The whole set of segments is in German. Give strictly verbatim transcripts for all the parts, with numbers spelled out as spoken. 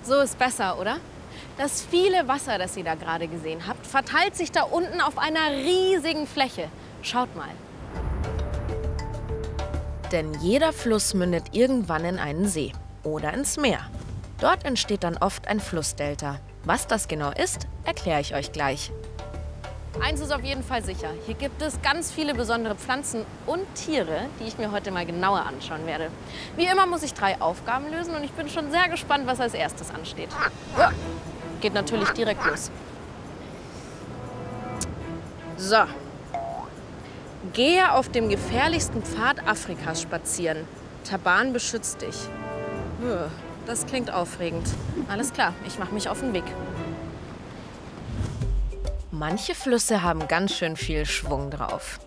So ist besser, oder? Das viele Wasser, das ihr da gerade gesehen habt, verteilt sich da unten auf einer riesigen Fläche. Schaut mal. Denn jeder Fluss mündet irgendwann in einen See oder ins Meer. Dort entsteht dann oft ein Flussdelta. Was das genau ist, erkläre ich euch gleich. Eins ist auf jeden Fall sicher. Hier gibt es ganz viele besondere Pflanzen und Tiere, die ich mir heute mal genauer anschauen werde. Wie immer muss ich drei Aufgaben lösen und ich bin schon sehr gespannt, was als erstes ansteht. Ja, geht natürlich direkt los. So. Gehe auf dem gefährlichsten Pfad Afrikas spazieren. Taban beschützt dich. Das klingt aufregend. Alles klar, ich mache mich auf den Weg. Manche Flüsse haben ganz schön viel Schwung drauf.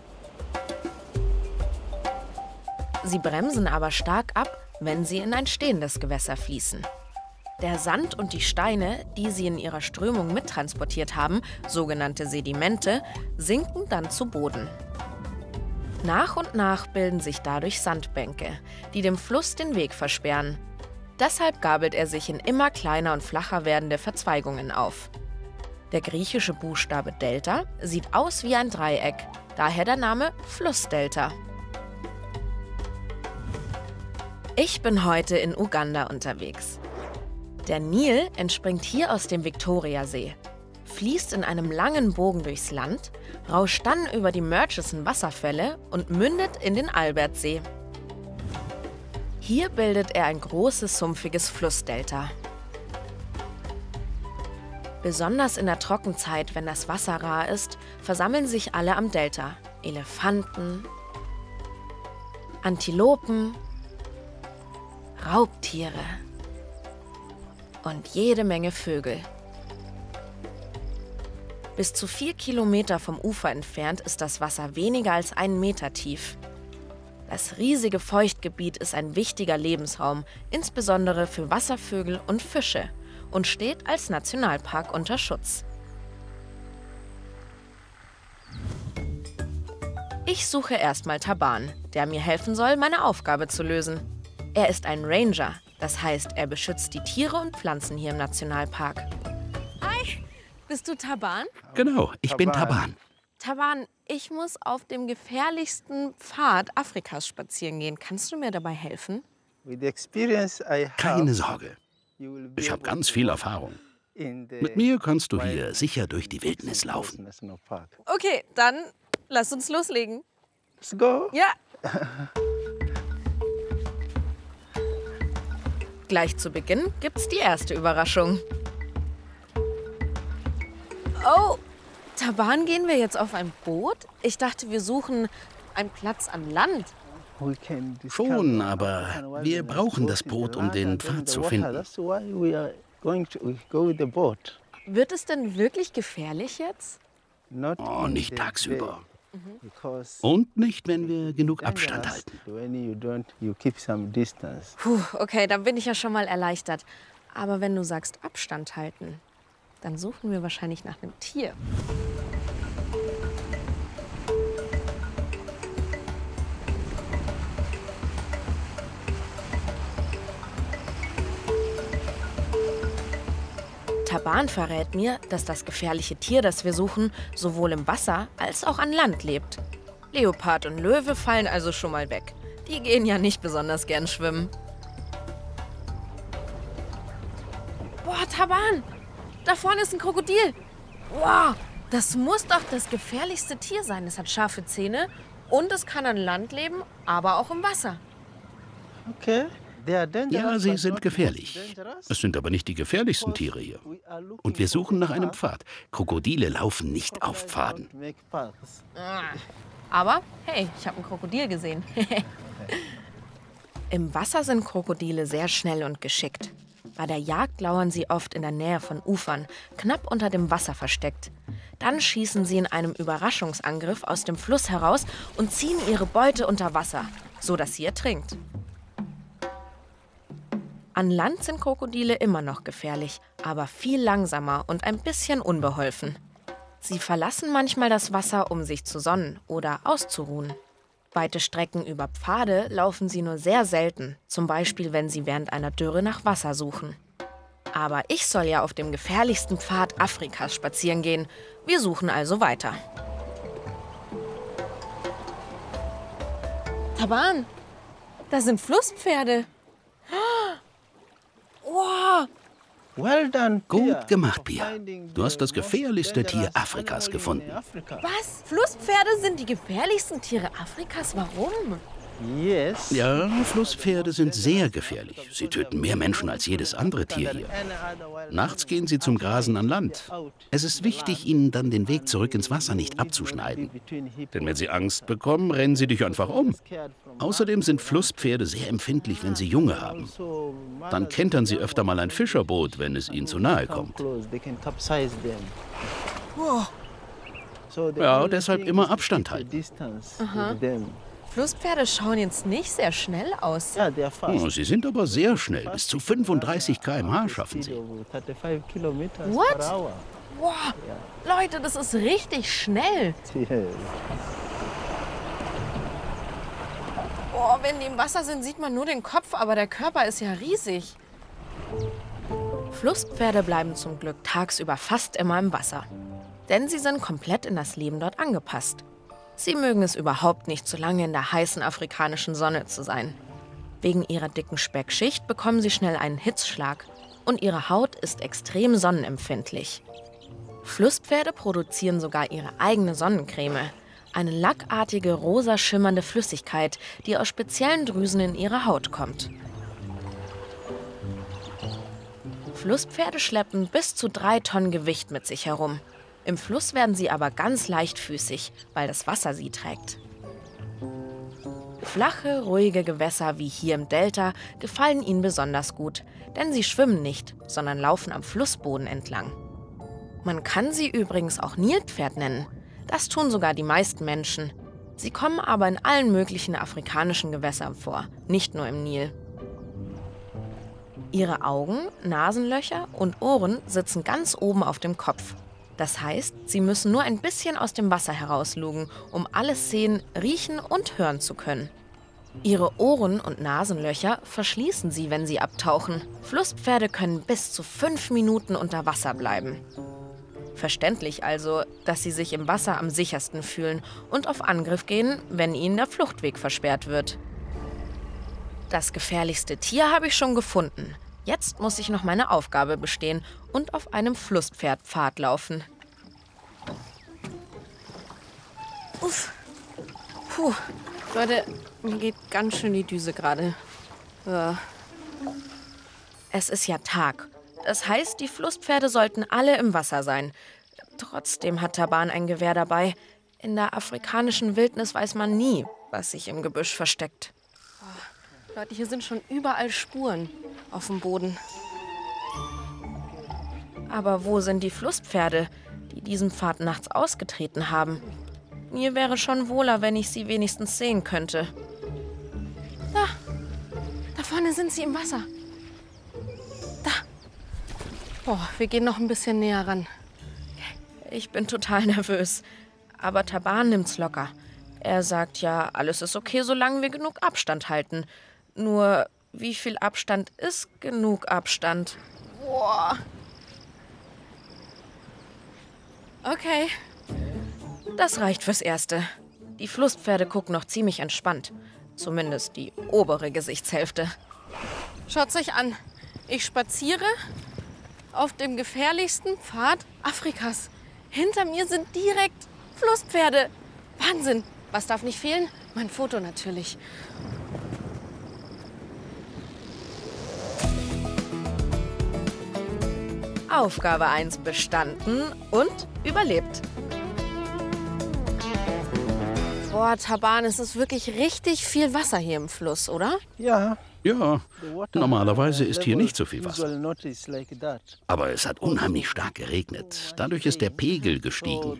Sie bremsen aber stark ab, wenn sie in ein stehendes Gewässer fließen. Der Sand und die Steine, die sie in ihrer Strömung mittransportiert haben, sogenannte Sedimente, sinken dann zu Boden. Nach und nach bilden sich dadurch Sandbänke, die dem Fluss den Weg versperren. Deshalb gabelt er sich in immer kleiner und flacher werdende Verzweigungen auf. Der griechische Buchstabe Delta sieht aus wie ein Dreieck, daher der Name Flussdelta. Ich bin heute in Uganda unterwegs. Der Nil entspringt hier aus dem Viktoriasee, fließt in einem langen Bogen durchs Land, rauscht dann über die Murchison-Wasserfälle und mündet in den Albertsee. Hier bildet er ein großes, sumpfiges Flussdelta. Besonders in der Trockenzeit, wenn das Wasser rar ist, versammeln sich alle am Delta. Elefanten, Antilopen, Raubtiere und jede Menge Vögel. Bis zu vier Kilometer vom Ufer entfernt ist das Wasser weniger als einen Meter tief. Das riesige Feuchtgebiet ist ein wichtiger Lebensraum, insbesondere für Wasservögel und Fische, und steht als Nationalpark unter Schutz. Ich suche erstmal Taban, der mir helfen soll, meine Aufgabe zu lösen. Er ist ein Ranger, das heißt, er beschützt die Tiere und Pflanzen hier im Nationalpark. Hi, bist du Taban? Genau, ich bin Taban. Taban, ich muss auf dem gefährlichsten Pfad Afrikas spazieren gehen. Kannst du mir dabei helfen? Keine Sorge. Ich habe ganz viel Erfahrung. Mit mir kannst du hier sicher durch die Wildnis laufen. Okay, dann lass uns loslegen. Let's go. Ja. Gleich zu Beginn gibt's die erste Überraschung. Oh, Taban, gehen wir jetzt auf ein Boot? Ich dachte, wir suchen einen Platz an Land. Schon, aber wir brauchen das Boot, um den Pfad zu finden. Wird es denn wirklich gefährlich jetzt? Oh, nicht tagsüber. Und nicht, wenn wir genug Abstand halten. Puh, okay, dann bin ich ja schon mal erleichtert. Aber wenn du sagst Abstand halten, dann suchen wir wahrscheinlich nach einem Tier. Taban verrät mir, dass das gefährliche Tier, das wir suchen, sowohl im Wasser als auch an Land lebt. Leopard und Löwe fallen also schon mal weg. Die gehen ja nicht besonders gern schwimmen. Boah, Taban! Da vorne ist ein Krokodil. Wow, das muss doch das gefährlichste Tier sein. Es hat scharfe Zähne und es kann an Land leben, aber auch im Wasser. Okay. Ja, sie sind gefährlich. Es sind aber nicht die gefährlichsten Tiere hier. Und wir suchen nach einem Pfad. Krokodile laufen nicht auf Pfaden. Aber hey, ich habe ein Krokodil gesehen. Im Wasser sind Krokodile sehr schnell und geschickt. Bei der Jagd lauern sie oft in der Nähe von Ufern, knapp unter dem Wasser versteckt. Dann schießen sie in einem Überraschungsangriff aus dem Fluss heraus und ziehen ihre Beute unter Wasser, sodass sie ertrinkt. An Land sind Krokodile immer noch gefährlich, aber viel langsamer und ein bisschen unbeholfen. Sie verlassen manchmal das Wasser, um sich zu sonnen oder auszuruhen. Weite Strecken über Pfade laufen sie nur sehr selten, zum Beispiel wenn sie während einer Dürre nach Wasser suchen. Aber ich soll ja auf dem gefährlichsten Pfad Afrikas spazieren gehen. Wir suchen also weiter. Taban, da sind Flusspferde. Wow. Well done, Pia. Gut gemacht, Pia. Du hast das gefährlichste Tier Afrikas gefunden. Was? Flusspferde sind die gefährlichsten Tiere Afrikas? Warum? Yes. Ja, Flusspferde sind sehr gefährlich. Sie töten mehr Menschen als jedes andere Tier hier. Nachts gehen sie zum Grasen an Land. Es ist wichtig, ihnen dann den Weg zurück ins Wasser nicht abzuschneiden. Denn wenn sie Angst bekommen, rennen sie dich einfach um. Außerdem sind Flusspferde sehr empfindlich, wenn sie Junge haben. Dann kentern sie öfter mal ein Fischerboot, wenn es ihnen zu nahe kommt. Ja, deshalb immer Abstand halten. Aha. Flusspferde schauen jetzt nicht sehr schnell aus. Oh, sie sind aber sehr schnell. Bis zu fünfunddreißig Kilometer pro Stunde schaffen sie. What? Wow. Leute, das ist richtig schnell. Oh, wenn die im Wasser sind, sieht man nur den Kopf, aber der Körper ist ja riesig. Flusspferde bleiben zum Glück tagsüber fast immer im Wasser. Denn sie sind komplett in das Leben dort angepasst. Sie mögen es überhaupt nicht, so lange in der heißen afrikanischen Sonne zu sein. Wegen ihrer dicken Speckschicht bekommen sie schnell einen Hitzschlag und ihre Haut ist extrem sonnenempfindlich. Flusspferde produzieren sogar ihre eigene Sonnencreme, eine lackartige, rosa schimmernde Flüssigkeit, die aus speziellen Drüsen in ihre Haut kommt. Flusspferde schleppen bis zu drei Tonnen Gewicht mit sich herum. Im Fluss werden sie aber ganz leichtfüßig, weil das Wasser sie trägt. Flache, ruhige Gewässer wie hier im Delta gefallen ihnen besonders gut, denn sie schwimmen nicht, sondern laufen am Flussboden entlang. Man kann sie übrigens auch Nilpferd nennen. Das tun sogar die meisten Menschen. Sie kommen aber in allen möglichen afrikanischen Gewässern vor, nicht nur im Nil. Ihre Augen, Nasenlöcher und Ohren sitzen ganz oben auf dem Kopf. Das heißt, sie müssen nur ein bisschen aus dem Wasser herauslugen, um alles sehen, riechen und hören zu können. Ihre Ohren und Nasenlöcher verschließen sie, wenn sie abtauchen. Flusspferde können bis zu fünf Minuten unter Wasser bleiben. Verständlich also, dass sie sich im Wasser am sichersten fühlen und auf Angriff gehen, wenn ihnen der Fluchtweg versperrt wird. Das gefährlichste Tier habe ich schon gefunden. Jetzt muss ich noch meine Aufgabe bestehen und auf einem Flusspferdpfad laufen. Uff. Puh. Leute, mir geht ganz schön die Düse gerade. Ja. Es ist ja Tag. Das heißt, die Flusspferde sollten alle im Wasser sein. Trotzdem hat Taban ein Gewehr dabei. In der afrikanischen Wildnis weiß man nie, was sich im Gebüsch versteckt. Oh, Leute, hier sind schon überall Spuren auf dem Boden. Aber wo sind die Flusspferde, die diesen Pfad nachts ausgetreten haben? Mir wäre schon wohler, wenn ich sie wenigstens sehen könnte. Da, da vorne sind sie im Wasser. Da. Boah, wir gehen noch ein bisschen näher ran. Ich bin total nervös. Aber Taban nimmt's locker. Er sagt ja, alles ist okay, solange wir genug Abstand halten. Nur, wie viel Abstand ist genug Abstand? Boah. Okay. Das reicht fürs Erste. Die Flusspferde gucken noch ziemlich entspannt. Zumindest die obere Gesichtshälfte. Schaut's euch an. Ich spaziere auf dem gefährlichsten Pfad Afrikas. Hinter mir sind direkt Flusspferde. Wahnsinn. Was darf nicht fehlen? Mein Foto natürlich. Aufgabe eins bestanden und überlebt. Boah, Taban, es ist wirklich richtig viel Wasser hier im Fluss, oder? Ja. Ja, normalerweise ist hier nicht so viel Wasser. Aber es hat unheimlich stark geregnet. Dadurch ist der Pegel gestiegen.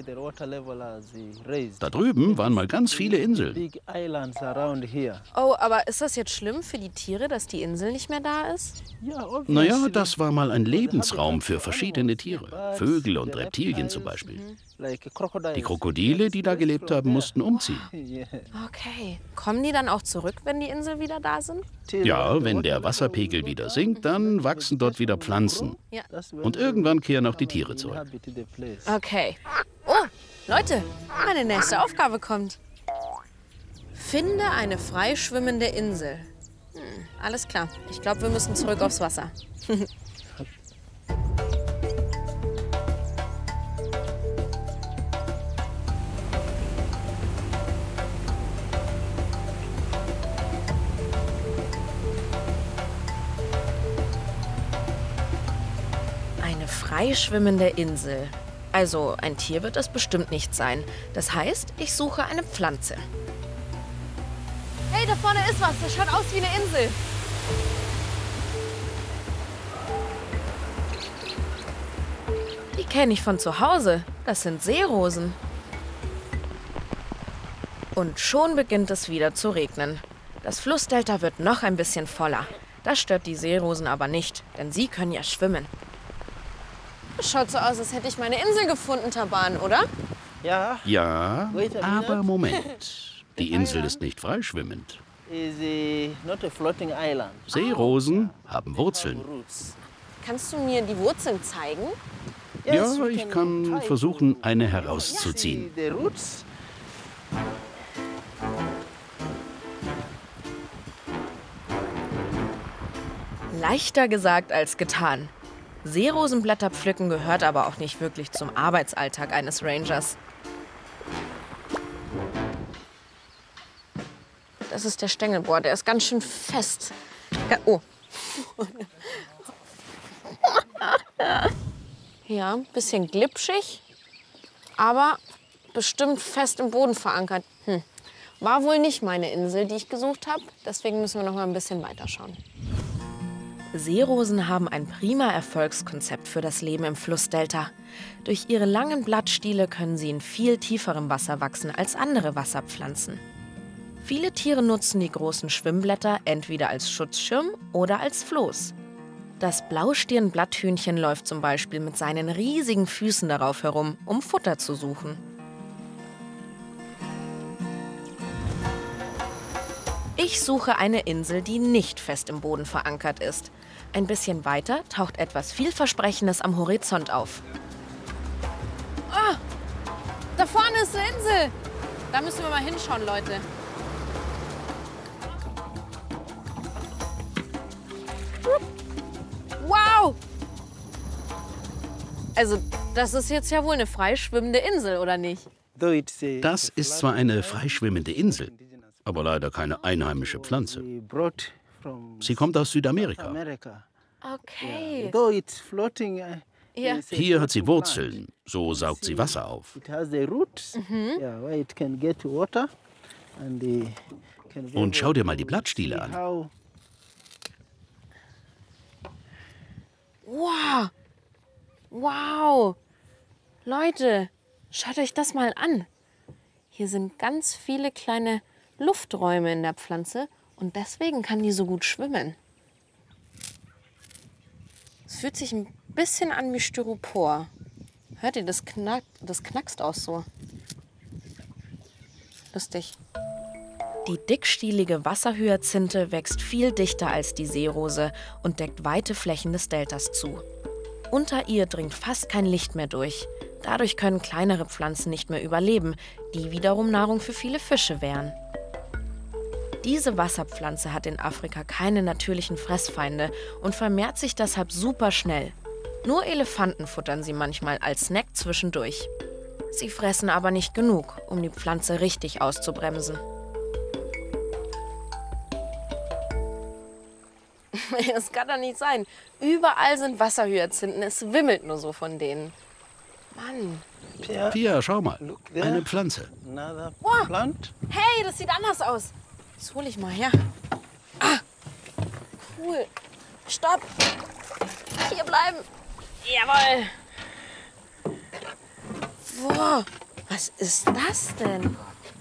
Da drüben waren mal ganz viele Inseln. Oh, aber ist das jetzt schlimm für die Tiere, dass die Insel nicht mehr da ist? Naja, das war mal ein Lebensraum für verschiedene Tiere. Vögel und Reptilien zum Beispiel. Die Krokodile, die da gelebt haben, mussten umziehen. Okay. Kommen die dann auch zurück, wenn die Inseln wieder da sind? Ja, wenn der Wasserpegel wieder sinkt, dann wachsen dort wieder Pflanzen. Ja. Und irgendwann kehren auch die Tiere zurück. Okay. Oh, Leute, meine nächste Aufgabe kommt. Finde eine freischwimmende Insel. Hm, alles klar. Ich glaube, wir müssen zurück aufs Wasser. Eine freischwimmende Insel. Also, ein Tier wird es bestimmt nicht sein. Das heißt, ich suche eine Pflanze. Hey, da vorne ist was. Das schaut aus wie eine Insel. Die kenne ich von zu Hause. Das sind Seerosen. Und schon beginnt es wieder zu regnen. Das Flussdelta wird noch ein bisschen voller. Das stört die Seerosen aber nicht, denn sie können ja schwimmen. Das schaut so aus, als hätte ich meine Insel gefunden, Taban, oder? Ja. Ja, aber Moment. Die Insel ist nicht freischwimmend. Is a, not a floating island. Seerosen haben Wurzeln. Roots. Kannst du mir die Wurzeln zeigen? Ja, Yes, we ich can kann try versuchen, to eine see herauszuziehen. the roots. Leichter gesagt als getan. Seerosenblätter pflücken gehört aber auch nicht wirklich zum Arbeitsalltag eines Rangers. Das ist der Stängel. Boah, der ist ganz schön fest. Ja, oh. Ja, ein bisschen glitschig, aber bestimmt fest im Boden verankert. Hm. War wohl nicht meine Insel, die ich gesucht habe. Deswegen müssen wir noch mal ein bisschen weiterschauen. Seerosen haben ein prima Erfolgskonzept für das Leben im Flussdelta. Durch ihre langen Blattstiele können sie in viel tieferem Wasser wachsen als andere Wasserpflanzen. Viele Tiere nutzen die großen Schwimmblätter entweder als Schutzschirm oder als Floß. Das Blaustirnblatthühnchen läuft zum Beispiel mit seinen riesigen Füßen darauf herum, um Futter zu suchen. Ich suche eine Insel, die nicht fest im Boden verankert ist. Ein bisschen weiter taucht etwas Vielversprechendes am Horizont auf. Ah, da vorne ist eine Insel. Da müssen wir mal hinschauen, Leute. Wow! Also, das ist jetzt ja wohl eine freischwimmende Insel, oder nicht? Though it's a, Das ist zwar eine freischwimmende Insel, aber leider keine einheimische Pflanze. we brought from Sie kommt aus Südamerika. America. Okay. Though it's floating, uh, Ja. it's a Hier hat sie floating Wurzeln, so saugt sie Wasser auf. plant. It has the roots, yeah, where it can get water, and the can be Und schau able dir mal die to Blattstiele see an. how Wow! Wow! Leute, schaut euch das mal an. Hier sind ganz viele kleine Lufträume in der Pflanze und deswegen kann die so gut schwimmen. Es fühlt sich ein bisschen an wie Styropor. Hört ihr, das, knack, das knackst auch so. Lustig. Die dickstielige Wasserhyazinthe wächst viel dichter als die Seerose und deckt weite Flächen des Deltas zu. Unter ihr dringt fast kein Licht mehr durch. Dadurch können kleinere Pflanzen nicht mehr überleben, die wiederum Nahrung für viele Fische wären. Diese Wasserpflanze hat in Afrika keine natürlichen Fressfeinde und vermehrt sich deshalb super schnell. Nur Elefanten futtern sie manchmal als Snack zwischendurch. Sie fressen aber nicht genug, um die Pflanze richtig auszubremsen. Das kann doch nicht sein. Überall sind Wasserhyazinthen, es wimmelt nur so von denen. Mann. yeah, Pia, schau mal, Look there. eine Pflanze. another Wow. plant. Hey, das sieht anders aus. Das hole ich mal her. Ah, cool. Stopp. Hier bleiben. Jawohl. Wow, was ist das denn?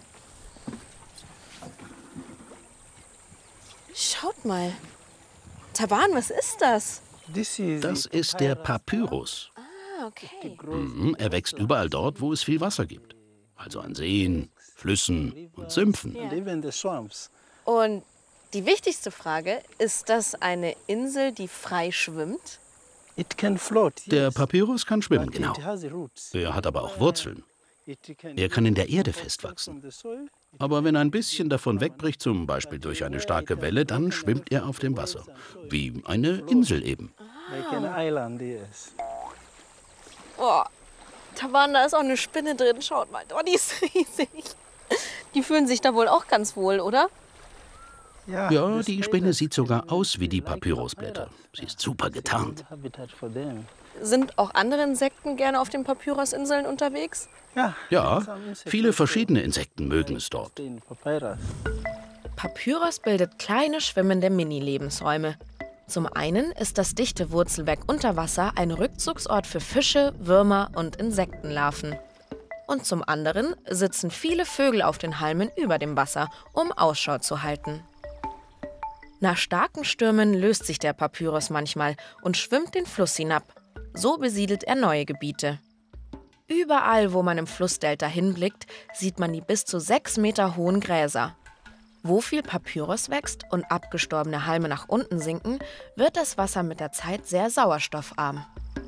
Schaut mal. Taban, was ist das? This is Das the ist der papyrus. Papyrus. Ah, okay. Mhm, er wächst überall dort, wo es viel Wasser gibt. Also an Seen, Flüssen und Sümpfen. And even the swamps. Und Die wichtigste Frage, ist das eine Insel, die frei schwimmt? It can float, Der yes. Papyrus kann schwimmen, But genau. it has roots. Er hat aber auch Wurzeln. It can Er kann in der Erde grow festwachsen. from the soil. Aber wenn ein bisschen davon wegbricht, zum Beispiel durch eine starke Welle, dann schwimmt er auf dem Wasser. Wie eine Insel eben. Like an island, yes. Oh, Taban, da ist auch eine Spinne drin. Schaut mal, oh, die ist riesig. Die fühlen sich da wohl auch ganz wohl, oder? Yeah, Ja, the die Spinne sieht sogar aus wie die Papyrusblätter. Sie ist super getarnt. habitat for them. Sind auch andere Insekten gerne auf den Papyrusinseln unterwegs? Yeah, Ja, some insects viele also verschiedene Insekten mögen es dort. stay in papyrus. Papyrus bildet kleine schwimmende Mini-Lebensräume. Zum einen ist das dichte Wurzelwerk unter Wasser ein Rückzugsort für Fische, Würmer und Insektenlarven. Und zum anderen sitzen viele Vögel auf den Halmen über dem Wasser, um Ausschau zu halten. Nach starken Stürmen löst sich der Papyrus manchmal und schwimmt den Fluss hinab. So besiedelt er neue Gebiete. Überall, wo man im Flussdelta hinblickt, sieht man die bis zu sechs Meter hohen Gräser. Wo viel Papyrus wächst und abgestorbene Halme nach unten sinken, wird das Wasser mit der Zeit sehr sauerstoffarm.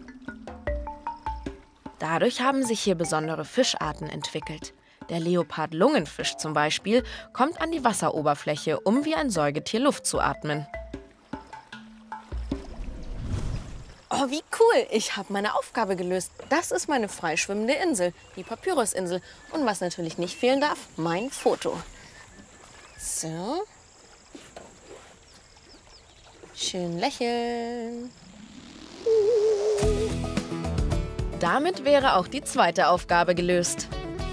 Dadurch haben sich hier besondere Fischarten entwickelt. Der Leopard-Lungenfisch zum Beispiel kommt an die Wasseroberfläche, um wie ein Säugetier Luft zu atmen. Oh, wie cool! Ich habe meine Aufgabe gelöst. Das ist meine freischwimmende Insel, die Papyrusinsel. Und was natürlich nicht fehlen darf, mein Foto. So. Schön lächeln. Damit wäre auch die zweite Aufgabe gelöst.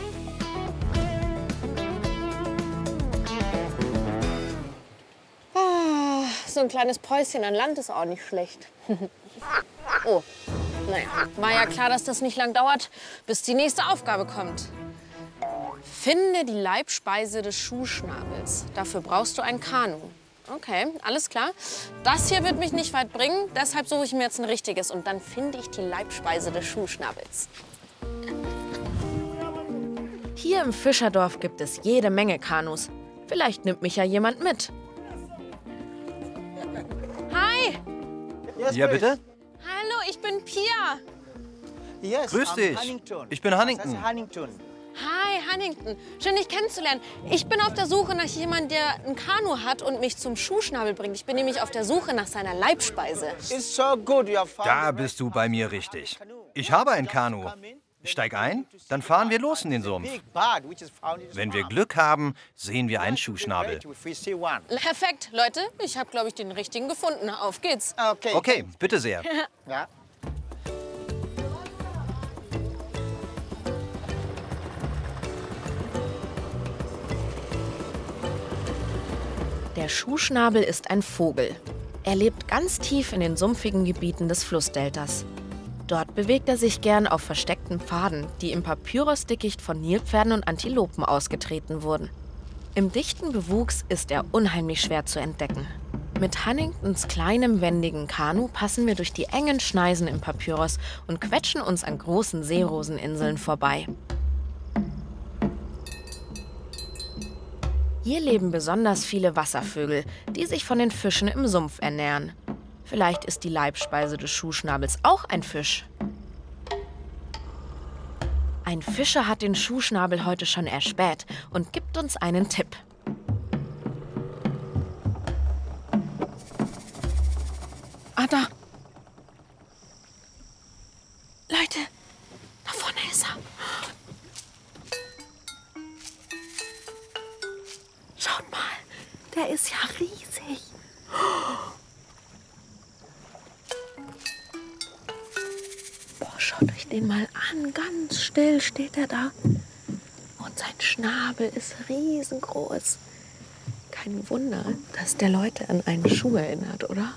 Ah, so ein kleines Päuschen an Land ist auch nicht schlecht. Oh, naja, war ja klar, dass das nicht lang dauert, bis die nächste Aufgabe kommt. Finde die Leibspeise des Schuhschnabels. Dafür brauchst du ein Kanu. Okay, alles klar. Das hier wird mich nicht weit bringen, deshalb suche ich mir jetzt ein richtiges. Und dann finde ich die Leibspeise des Schuhschnabels. Hier im Fischerdorf gibt es jede Menge Kanus. Vielleicht nimmt mich ja jemand mit. Hi! Ja, bitte? Hallo, ich bin Pia. Yes, Grüß I'm dich. Huntington. Ich bin Huntington. Das ist Huntington. Hi, Huntington. Schön, dich kennenzulernen. Ich bin auf der Suche nach jemandem, der ein Kanu hat und mich zum Schuhschnabel bringt. Ich bin nämlich auf der Suche nach seiner Leibspeise. It's so good you have found Da the bist du right bei one. mir richtig. Ich habe ein Kanu. Steig ein, dann fahren wir los in den Sumpf. Big bird which is found in the Wenn wir swamp. Glück haben, sehen wir einen Schuhschnabel. Great if we see one. Perfekt, Leute. Ich habe, glaube ich, den richtigen gefunden. Auf geht's. Okay. Okay, bitte sehr. Ja. Der Schuhschnabel ist ein Vogel. Er lebt ganz tief in den sumpfigen Gebieten des Flussdeltas. Dort bewegt er sich gern auf versteckten Pfaden, die im Papyrusdickicht von Nilpferden und Antilopen ausgetreten wurden. Im dichten Bewuchs ist er unheimlich schwer zu entdecken. Mit Huntingtons kleinem, wendigen Kanu passen wir durch die engen Schneisen im Papyrus und quetschen uns an großen Seeroseninseln vorbei. Hier leben besonders viele Wasservögel, die sich von den Fischen im Sumpf ernähren. Vielleicht ist die Leibspeise des Schuhschnabels auch ein Fisch. Ein Fischer hat den Schuhschnabel heute schon erspäht und gibt uns einen Tipp. Ah, da. Leute, da vorne ist er. Schaut mal, der ist ja riesig. Boah, schaut euch den mal an. Ganz still steht er da. Und sein Schnabel ist riesengroß. Kein Wunder, dass der Leute an einen Schuh erinnert, oder?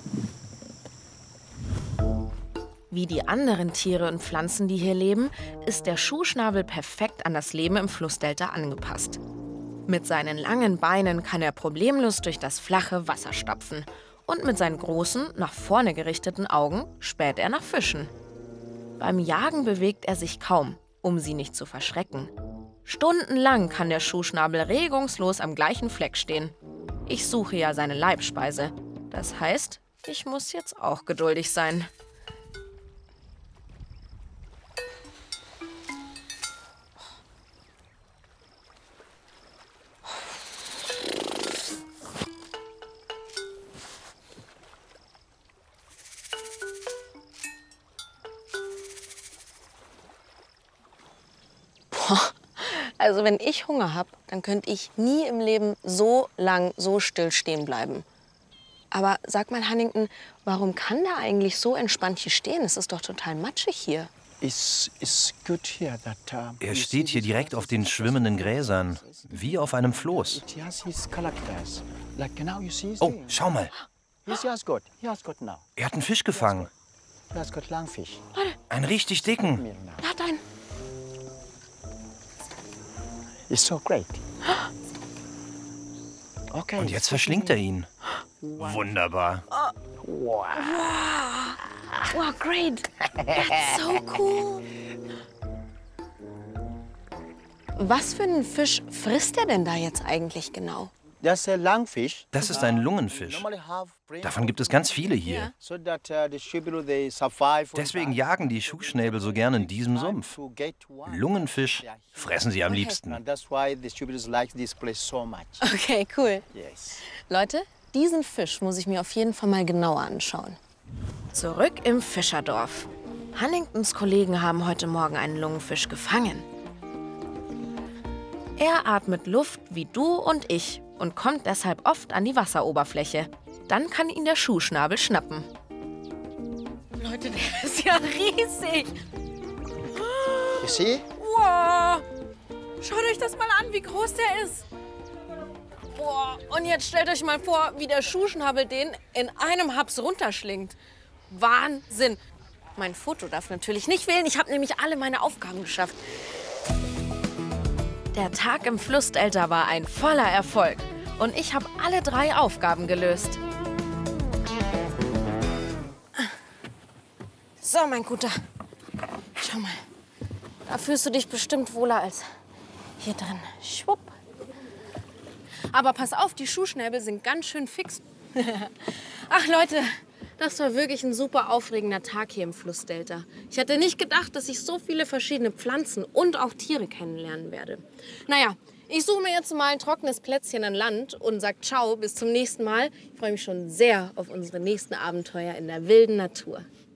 Wie die anderen Tiere und Pflanzen, die hier leben, ist der Schuhschnabel perfekt an das Leben im Flussdelta angepasst. Mit seinen langen Beinen kann er problemlos durch das flache Wasser stapfen. Und mit seinen großen, nach vorne gerichteten Augen späht er nach Fischen. Beim Jagen bewegt er sich kaum, um sie nicht zu verschrecken. Stundenlang kann der Schuhschnabel regungslos am gleichen Fleck stehen. Ich suche ja seine Leibspeise. Das heißt, ich muss jetzt auch geduldig sein. Also wenn ich Hunger habe, dann könnte ich nie im Leben so lang, so still stehen bleiben. Aber sag mal, Huntington, warum kann der eigentlich so entspannt hier stehen? Es ist doch total matschig hier. Er steht hier direkt auf den schwimmenden Gräsern, wie auf einem Floß. Oh, schau mal. Er hat einen Fisch gefangen. Einen richtig dicken. Er hat einen. Und jetzt verschlingt er ihn. Wunderbar. Wow, wow, great. That's so cool. Was für einen Fisch frisst er denn da jetzt eigentlich genau? Das ist ein Lungenfisch. Davon gibt es ganz viele hier. Deswegen jagen die Schuhschnäbel so gerne in diesem Sumpf. Lungenfisch fressen sie am liebsten. Okay, cool. Leute, diesen Fisch muss ich mir auf jeden Fall mal genauer anschauen. Zurück im Fischerdorf. Huntingtons Kollegen haben heute Morgen einen Lungenfisch gefangen. Er atmet Luft wie du und ich und kommt deshalb oft an die Wasseroberfläche. Dann kann ihn der Schuhschnabel schnappen. Leute, der ist ja riesig. You see? Wow. Schaut euch das mal an, wie groß der ist. Boah. Und jetzt stellt euch mal vor, wie der Schuhschnabel den in einem Haps runterschlingt. Wahnsinn. Mein Foto darf natürlich nicht fehlen. Ich habe nämlich alle meine Aufgaben geschafft. Der Tag im Flussdelta war ein voller Erfolg. Und ich habe alle drei Aufgaben gelöst. So, mein Guter. Schau mal. Da fühlst du dich bestimmt wohler als hier drin. Schwupp. Aber pass auf, die Schuhschnäbel sind ganz schön fix. Ach, Leute. Das war wirklich ein super aufregender Tag hier im Flussdelta. Ich hatte nicht gedacht, dass ich so viele verschiedene Pflanzen und auch Tiere kennenlernen werde. Naja, ich suche mir jetzt mal ein trockenes Plätzchen an Land und sage ciao, bis zum nächsten Mal. Ich freue mich schon sehr auf unsere nächsten Abenteuer in der wilden Natur.